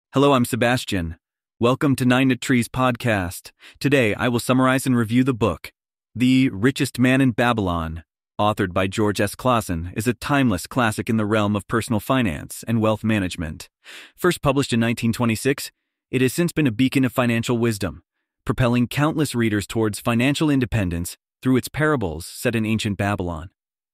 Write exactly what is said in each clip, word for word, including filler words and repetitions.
Hello, I'm Sebastian. Welcome to Nine to Trees podcast. Today, I will summarize and review the book, The Richest Man in Babylon, authored by George S. Clason, is a timeless classic in the realm of personal finance and wealth management. First published in nineteen twenty-six, it has since been a beacon of financial wisdom, propelling countless readers towards financial independence through its parables set in ancient Babylon.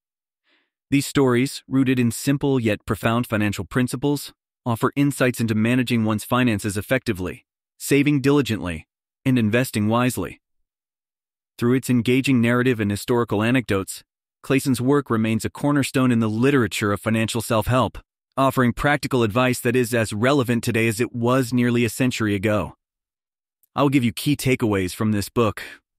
These stories, rooted in simple yet profound financial principles, offer insights into managing one's finances effectively, saving diligently, and investing wisely. Through its engaging narrative and historical anecdotes, Clason's work remains a cornerstone in the literature of financial self-help, offering practical advice that is as relevant today as it was nearly a century ago. I will give you key takeaways from this book.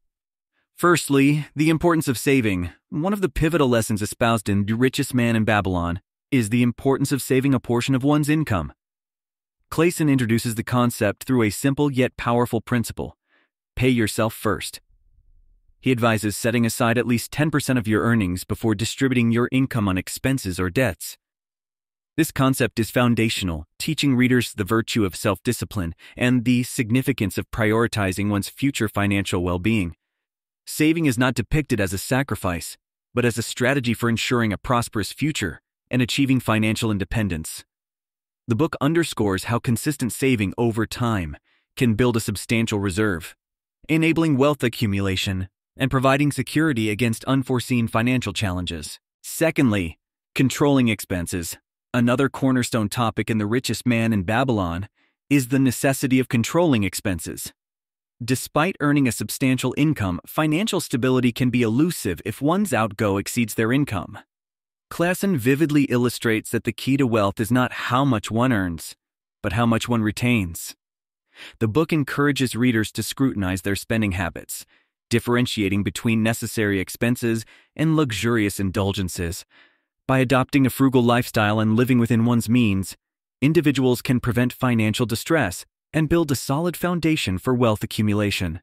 Firstly, the importance of saving. One of the pivotal lessons espoused in The Richest Man in Babylon is the importance of saving a portion of one's income. Clason introduces the concept through a simple yet powerful principle: pay yourself first. He advises setting aside at least ten percent of your earnings before distributing your income on expenses or debts. This concept is foundational, teaching readers the virtue of self-discipline and the significance of prioritizing one's future financial well-being. Saving is not depicted as a sacrifice, but as a strategy for ensuring a prosperous future and achieving financial independence. The book underscores how consistent saving over time can build a substantial reserve, enabling wealth accumulation and providing security against unforeseen financial challenges. Secondly, controlling expenses. Another cornerstone topic in The Richest Man in Babylon is the necessity of controlling expenses. Despite earning a substantial income, financial stability can be elusive if one's outgo exceeds their income. Clason vividly illustrates that the key to wealth is not how much one earns, but how much one retains. The book encourages readers to scrutinize their spending habits, differentiating between necessary expenses and luxurious indulgences. By adopting a frugal lifestyle and living within one's means, individuals can prevent financial distress and build a solid foundation for wealth accumulation.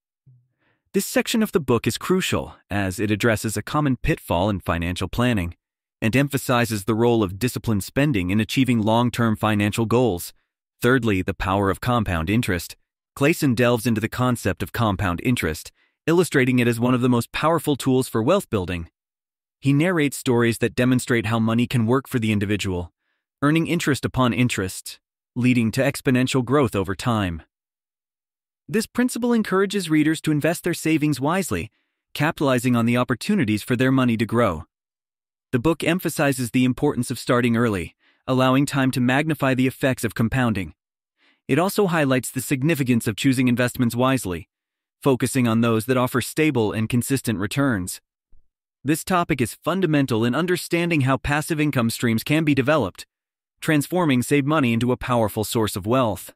This section of the book is crucial as it addresses a common pitfall in financial planning and emphasizes the role of disciplined spending in achieving long-term financial goals. Thirdly, the power of compound interest. Clason delves into the concept of compound interest, illustrating it as one of the most powerful tools for wealth building. He narrates stories that demonstrate how money can work for the individual, earning interest upon interest, leading to exponential growth over time. This principle encourages readers to invest their savings wisely, capitalizing on the opportunities for their money to grow. The book emphasizes the importance of starting early, allowing time to magnify the effects of compounding. It also highlights the significance of choosing investments wisely, focusing on those that offer stable and consistent returns. This topic is fundamental in understanding how passive income streams can be developed, transforming saved money into a powerful source of wealth.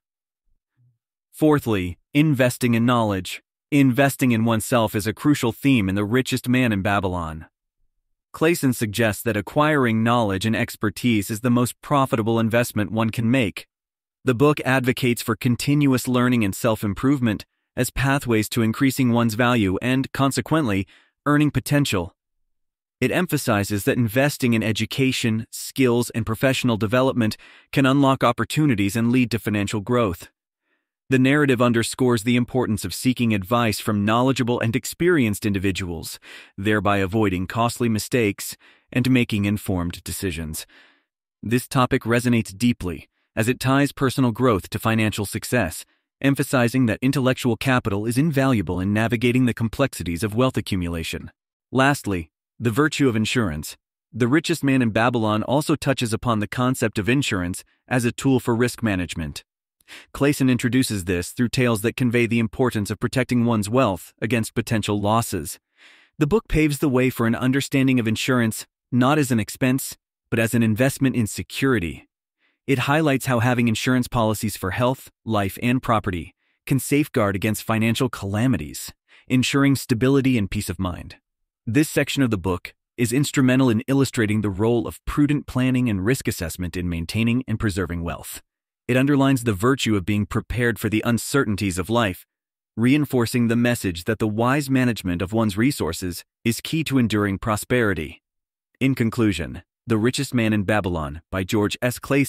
Fourthly, investing in knowledge. Investing in oneself is a crucial theme in The Richest Man in Babylon. Clason suggests that acquiring knowledge and expertise is the most profitable investment one can make. The book advocates for continuous learning and self-improvement as pathways to increasing one's value and, consequently, earning potential. It emphasizes that investing in education, skills, and professional development can unlock opportunities and lead to financial growth. The narrative underscores the importance of seeking advice from knowledgeable and experienced individuals, thereby avoiding costly mistakes and making informed decisions. This topic resonates deeply as it ties personal growth to financial success, emphasizing that intellectual capital is invaluable in navigating the complexities of wealth accumulation. Lastly, the virtue of insurance. The Richest Man in Babylon also touches upon the concept of insurance as a tool for risk management. Clason introduces this through tales that convey the importance of protecting one's wealth against potential losses. The book paves the way for an understanding of insurance not as an expense, but as an investment in security. It highlights how having insurance policies for health, life, and property can safeguard against financial calamities, ensuring stability and peace of mind. This section of the book is instrumental in illustrating the role of prudent planning and risk assessment in maintaining and preserving wealth. It underlines the virtue of being prepared for the uncertainties of life, reinforcing the message that the wise management of one's resources is key to enduring prosperity. In conclusion, The Richest Man in Babylon by George S. Clason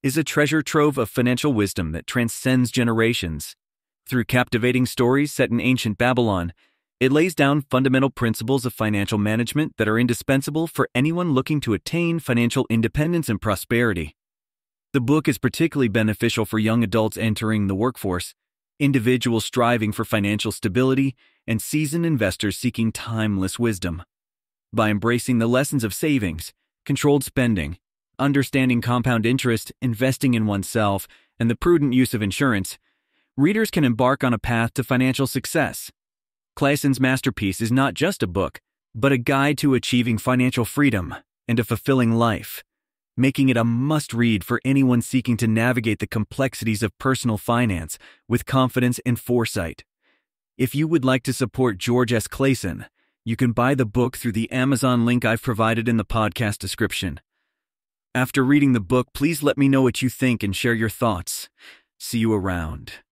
is a treasure trove of financial wisdom that transcends generations. Through captivating stories set in ancient Babylon, it lays down fundamental principles of financial management that are indispensable for anyone looking to attain financial independence and prosperity. The book is particularly beneficial for young adults entering the workforce, individuals striving for financial stability, and seasoned investors seeking timeless wisdom. By embracing the lessons of savings, controlled spending, understanding compound interest, investing in oneself, and the prudent use of insurance, readers can embark on a path to financial success. Clason's masterpiece is not just a book, but a guide to achieving financial freedom and a fulfilling life, making it a must-read for anyone seeking to navigate the complexities of personal finance with confidence and foresight. If you would like to support George S. Clason, you can buy the book through the Amazon link I've provided in the podcast description. After reading the book, please let me know what you think and share your thoughts. See you around.